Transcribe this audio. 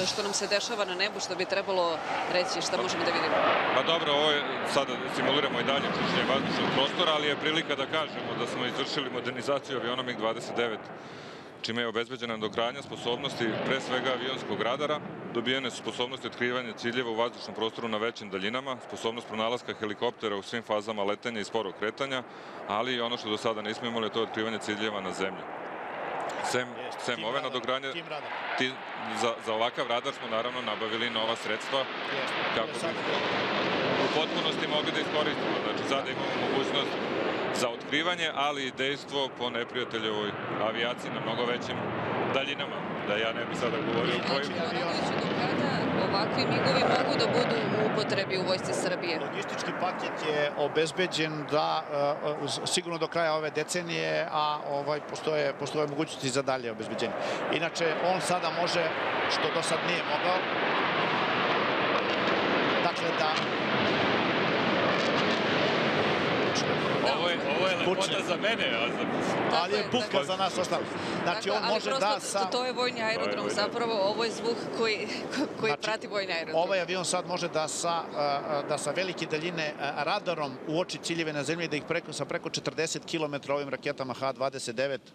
što nam se dešava na nebu, što bi trebalo reći, šta možemo da vidimo? Pa dobro, ovo je, sada simuliramo i dalje čišćenje vazdušnog prostora, ali je prilika da kažemo da smo izvršili modernizaciju aviona MiG-29, čime je obezbeđena dogradnja sposobnosti pre svega avionskog radara, dobijene su sposobnosti otkrivanja ciljeva u vazdušnom prostoru na većim daljinama, sposobnost pronalaska helikoptera u svim fazama letenja i sporog kretanja, ali i ono što do sada nismo imali, to je otkrivanje ciljeva na zemlji. Sem ove nadogradnje, za ovakav radar smo naravno nabavili nova sredstva kako bi u potpunosti mogli da iskoristimo. Znači sada imamo mogućnost za otkrivanje, ali i dejstvo po neprijateljevoj avijaciji na mnogo većim daljinama. Da ja ne bi sada govorio o kojim. Znači, do kada ovakvi migovi mogu da budu u upotrebi u Vojsci Srbije? Logistički paket je obezbeđen da sigurno do kraja ove decenije, a postoje mogućnosti za dalje obezbeđenje. Inače, on sada može, što do sad nije mogao, dakle da... Ovo je lepota za mene, ali je buka za nas ostalo. Znači, on može da sa... To je vojni aerodrom, zapravo ovo je zvuk koji prati vojni aerodrom. Ovaj avion sad može da sa velike daljine radarom uoči ciljeve na zemlji, da ih sa preko 40 km ovim raketama H-29